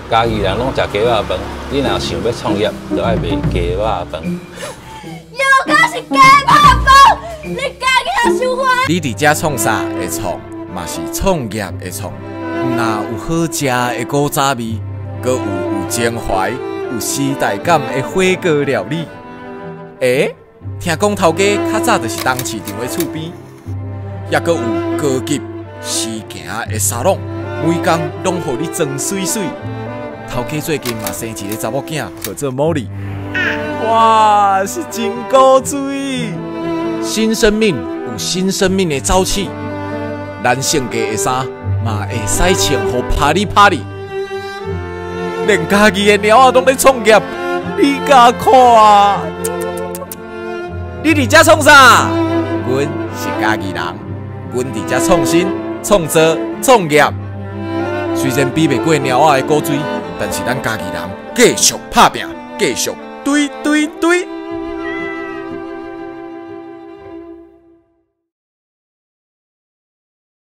家己人拢食鸡肉饭，你若想要创业，就爱卖鸡肉饭。 又敢是鸡肉饭，你家己也想欢？ 你伫遮创啥会创，嘛是创业会创。若有好食的古早味，阁有情怀、有时代感的火锅料理。听讲头家较早就是当市场的厝边，也阁有高级时行的沙龙，每工拢互你装水水。头家最近嘛生一个查某囝，叫做茉莉。哇，是真古锥！新生命有新生命的朝气，咱性格的衫嘛会使穿互啪哩啪哩，连家己的猫仔拢咧创业，你甲看啊！你伫遮创啥？阮是家己人，阮伫遮创新、创造、创业。虽然比袂过猫仔的古锥，但是咱家己人继续打拼，继续堆堆堆。